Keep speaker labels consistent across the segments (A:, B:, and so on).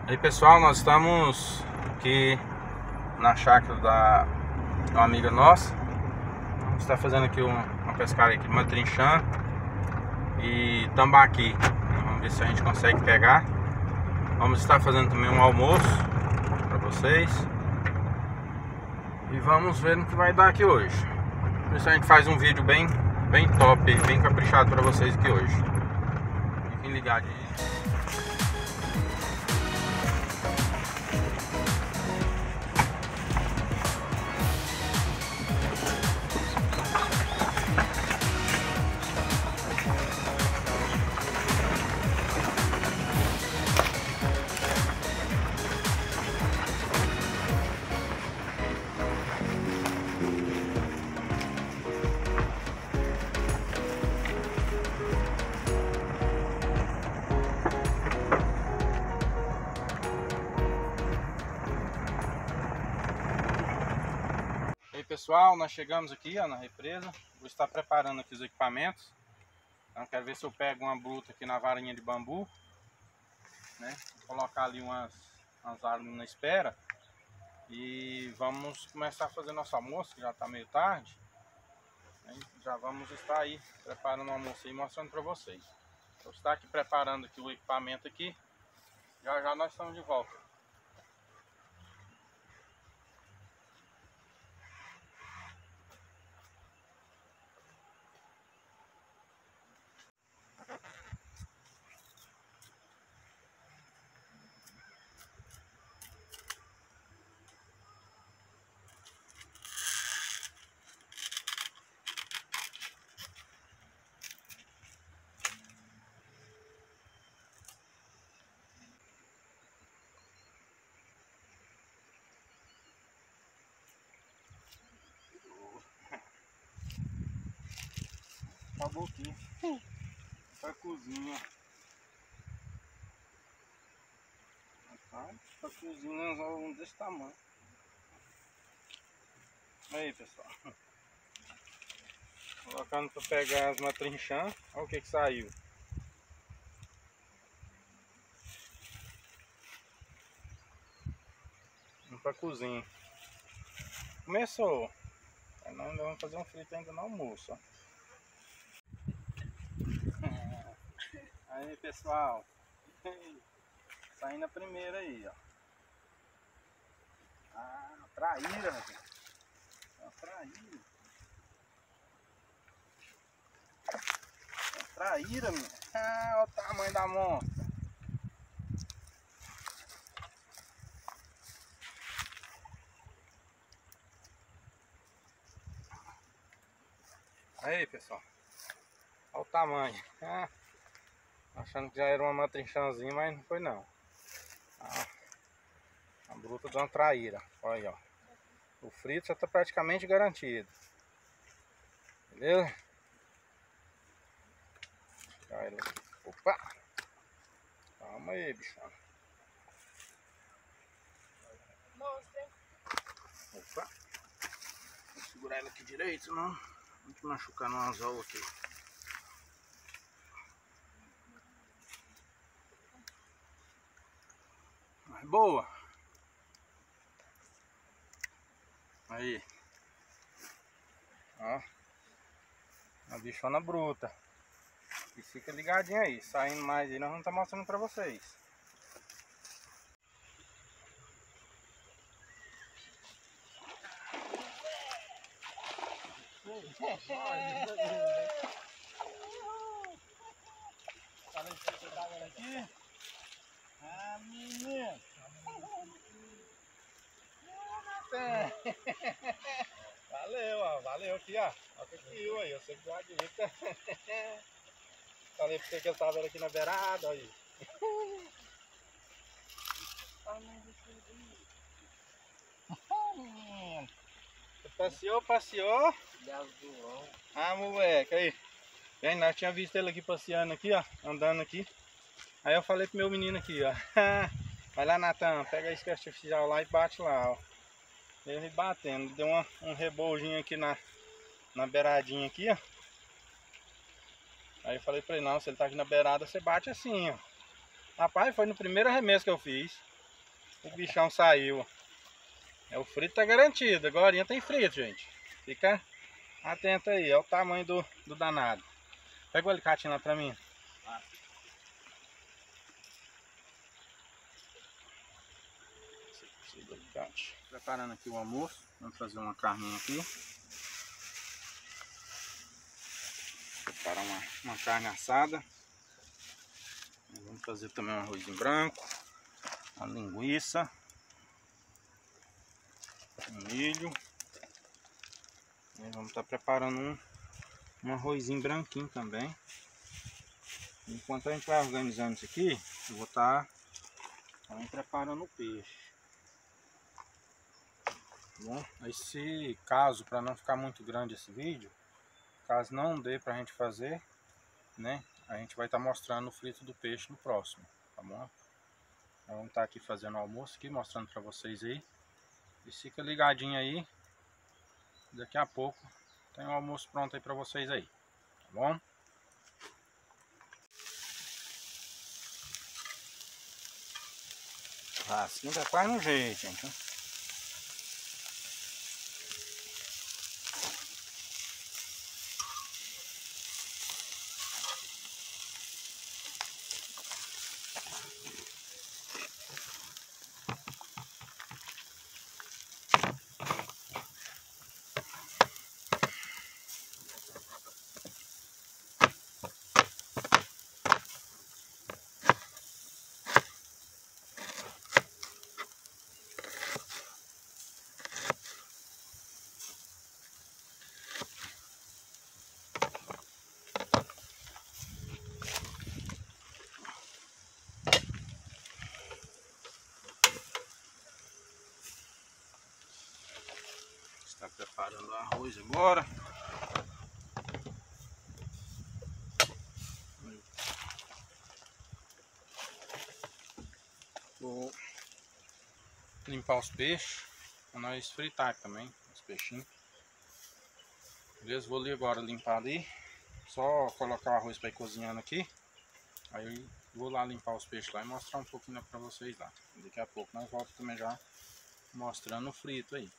A: E aí pessoal, nós estamos aqui na chácara da uma amiga nossa. Vamos estar fazendo aqui uma pescaria aqui de matrinchã e tambaqui. Vamos ver se a gente consegue pegar. Vamos estar fazendo também um almoço para vocês. E vamos ver no que vai dar aqui hoje. Ver se a gente faz um vídeo bem top, bem caprichado para vocês aqui hoje. Fiquem ligados aí. E aí pessoal, nós chegamos aqui na represa. Vou estar preparando aqui os equipamentos. Então quero ver se eu pego uma bruta aqui na varinha de bambu, né? Vou colocar ali umas árvores na espera. E vamos começar a fazer nosso almoço, que já está meio tarde, né? Já vamos estar aí preparando o almoço e mostrando para vocês. Vou estar aqui preparando aqui o equipamento aqui. Já nós estamos de volta. Acabou aqui pra cozinha. Rapaz, pra cozinha nós desse tamanho. Aí pessoal, colocando para pegar as matrinchã. Olha o que saiu. Vamos para cozinha. Começou. Nós ainda vamos fazer um frito ainda no almoço. Ó. Aí pessoal, saindo a primeira aí, ó. Ah, traíra, velho. Traíra. Traíra, meu. Ah, olha o tamanho da monstra. Aí pessoal, olha o tamanho. Ah, achando que já era uma matrinchãzinha, mas não foi não. Ah, a bruta de uma traíra. Olha aí, ó. O frito já está praticamente garantido. Beleza? Opa! Calma aí, bichão. Opa! Vou segurar ele aqui direito, senão vou te machucar no anzol aqui. Mas boa! Aí. Ó. Uma bichona bruta. E fica ligadinho aí. Saindo mais aí, nós vamos estar mostrando pra vocês. Falei pra você dar ela aqui. Ah, menino. Valeu, ó. Valeu aqui, ó. Olha que caiu aí. Eu sei que deu a dica. Falei pra você que eu tava aqui na beirada, aí. Passeou. Ah, moleque, aí. Bem, nós tínhamos visto ele aqui passeando aqui, ó. Andando aqui. Aí eu falei pro meu menino aqui, ó. Vai lá, Natan, pega a isca artificial lá e bate lá, ó. Ele batendo. Deu um rebolzinho aqui na beiradinha aqui, ó. Aí eu falei pra ele, não, se ele tá aqui na beirada, você bate assim, ó. Rapaz, foi no primeiro arremesso que eu fiz. O bichão saiu. O frito tá garantido. Agora tem frito, gente. Fica atento aí. Olha o tamanho do danado. Pega o alicatinho lá pra mim. Preparando aqui o almoço. Vamos fazer uma carninha aqui. Preparar uma carne assada. Vamos fazer também um arrozinho branco. Uma linguiça. Um milho. E vamos estar preparando um arrozinho branquinho também. Enquanto a gente vai organizando isso aqui, eu vou estar também preparando o peixe. Bom, esse caso, para não ficar muito grande esse vídeo, caso não dê pra gente fazer, né, a gente vai estar mostrando o frito do peixe no próximo, tá bom? Então, vamos estar aqui fazendo o almoço aqui, mostrando para vocês aí. E fica ligadinho aí, daqui a pouco tem o almoço pronto aí para vocês aí, tá bom? Assim tá quase no jeito, gente. Está preparando o arroz agora. Vou limpar os peixes para nós fritar também, os peixinhos. Beleza? Vou ali agora limpar ali. Só colocar o arroz para ir cozinhando aqui. Aí vou lá limpar os peixes lá e mostrar um pouquinho para vocês lá. Daqui a pouco nós voltamos também já mostrando o frito aí.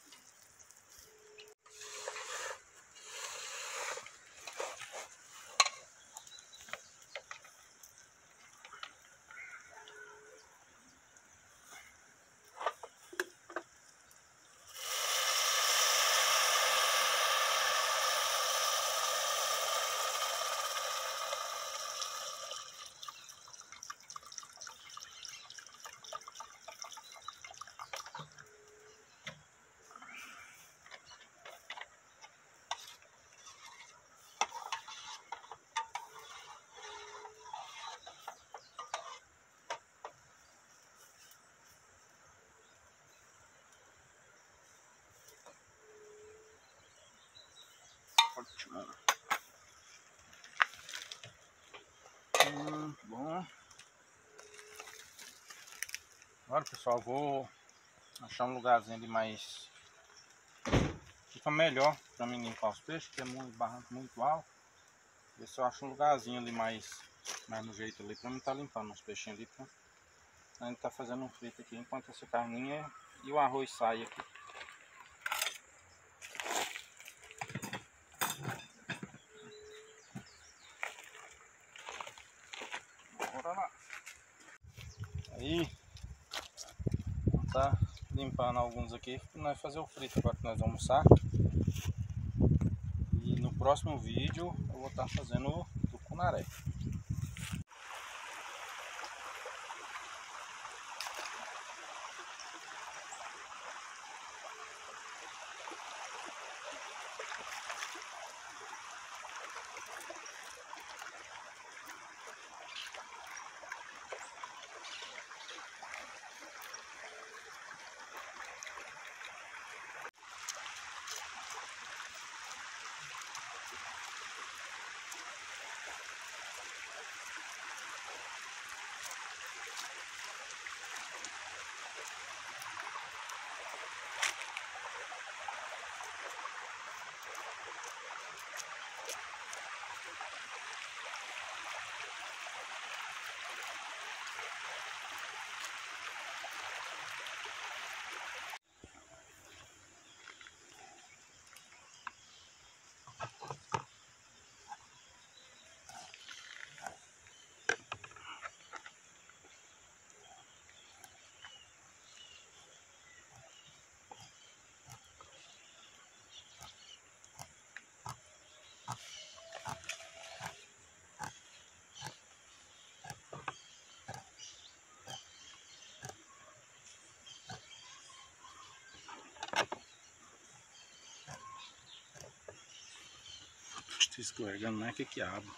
A: Ótimo. Bom. Agora, pessoal, vou achar um lugarzinho ali mais... Fica melhor para mim limpar os peixes, que é muito barranco muito alto. Ver se eu acho um lugarzinho ali mais no jeito ali para mim estar limpando os peixinhos ali. Pra a gente tá fazendo um frito aqui enquanto essa carninha e o arroz sai aqui. Bora lá. Aí, vamos tá limpando alguns aqui para nós fazer o frito agora que nós vamos almoçar. E no próximo vídeo eu vou estar fazendo o tucunaré. Se escorregando, não é que quiabo.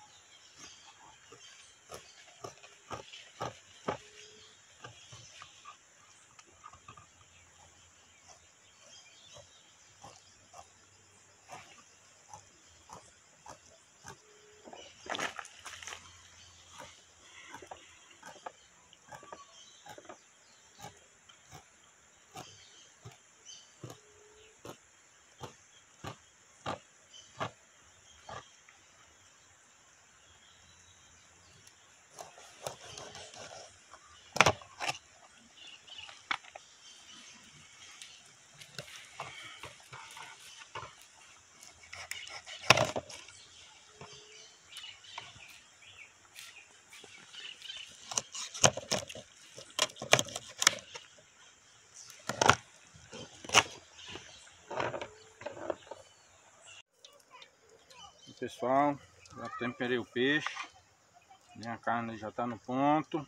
A: Pessoal, já temperei o peixe, a carne já está no ponto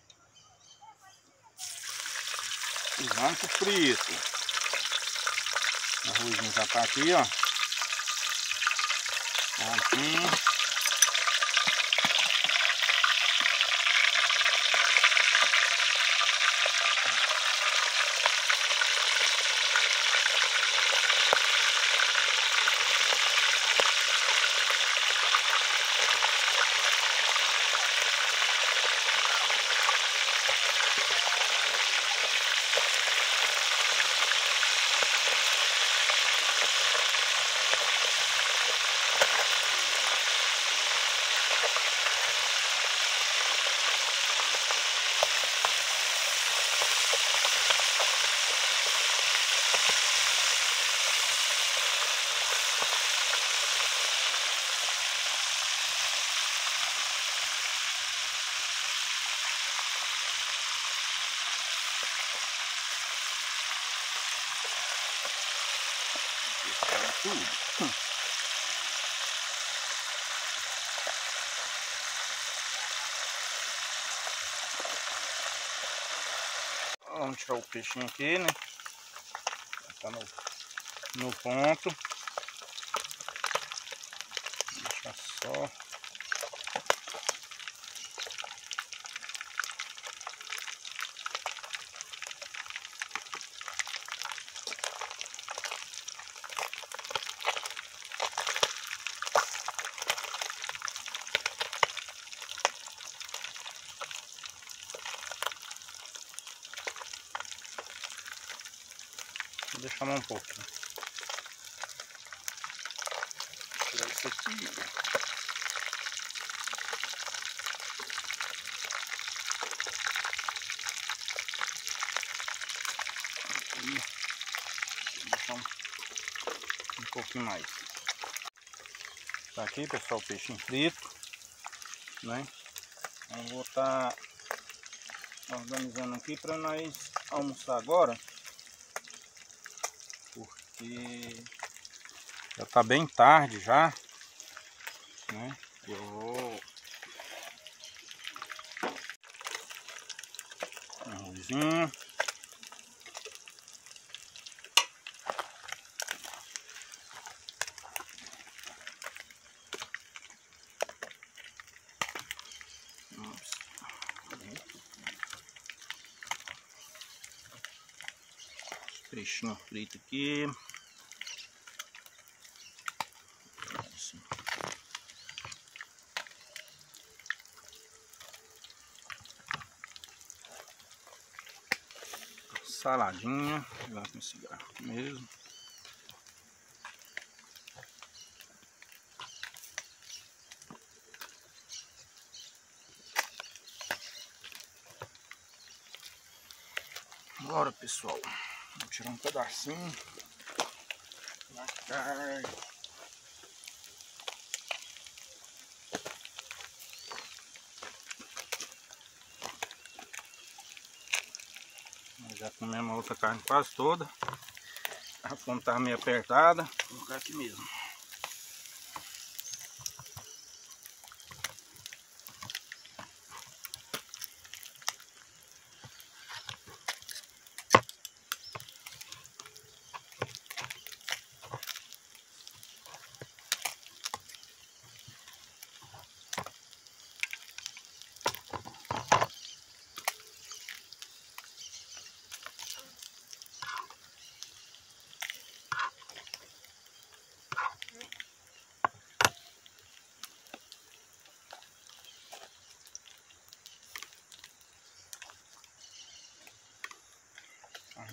A: e vamos pro frito. O arrozinho já está aqui, ó, assim. Tudo. Vamos tirar o peixinho aqui, né? Tá no ponto. Deixa só. Vou deixar mais um pouco. Tirar isso aqui. Vou deixar um pouquinho mais. Tá aqui, pessoal, o peixinho frito, né? Eu vou estar organizando aqui para nós almoçar agora. Porque já tá bem tarde já, né? Eu vou arrozinho, peixinho frito aqui. Saladinha, lá com esse garfo mesmo. Bora, pessoal, vou tirar um pedacinho da carne. Nós já comemos a outra carne quase toda. A fome tá meio apertada, vou colocar aqui mesmo.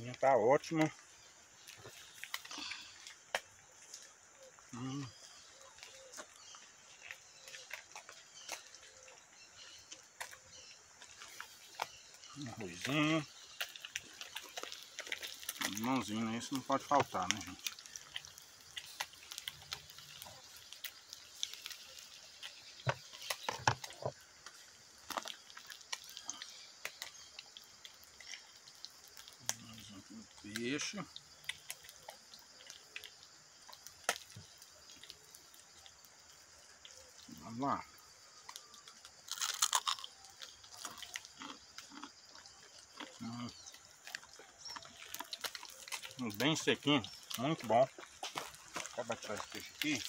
A: minha tá ótima. Arrozinho. Limãozinho, né? Isso não pode faltar, né, gente? Peixe. Vamos lá. Bem sequinho, muito bom. Vou bater esse peixe aqui.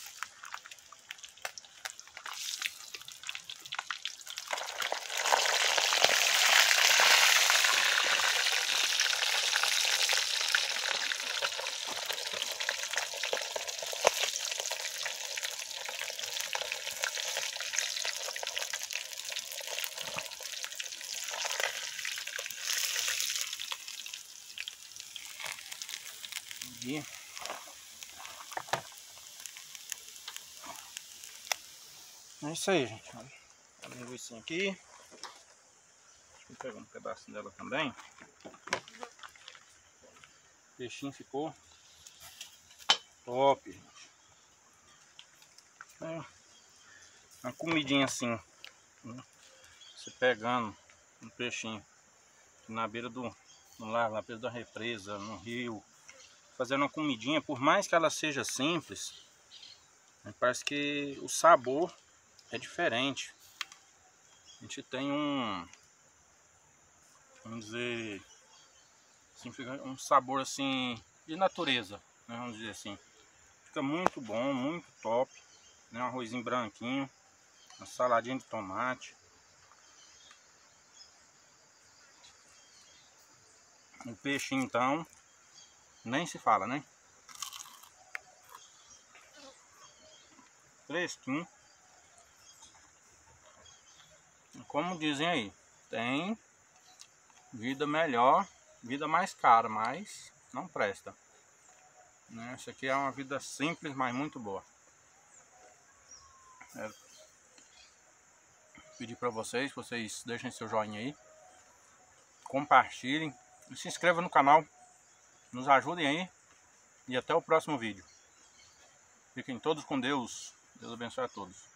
A: E é isso aí, gente. Olha a linguiça aqui. Deixa eu pegar um pedacinho dela também. O peixinho ficou top, gente. É uma comidinha assim, né? Você pegando um peixinho na beira do lago, na beira da represa, no rio, fazendo uma comidinha, por mais que ela seja simples, né, parece que o sabor é diferente. A gente tem vamos dizer assim, fica um sabor assim de natureza, né, vamos dizer assim. Fica muito bom, muito top, né, um arrozinho branquinho, uma saladinha de tomate. O peixe então nem se fala, né? Fresquinho. Como dizem aí, tem vida melhor, vida mais cara, mas não presta, né? Essa aqui é uma vida simples, mas muito boa. Quero pedir para vocês deixem seu joinha aí, compartilhem e se inscrevam no canal, nos ajudem aí e até o próximo vídeo. Fiquem todos com Deus. Deus abençoe a todos.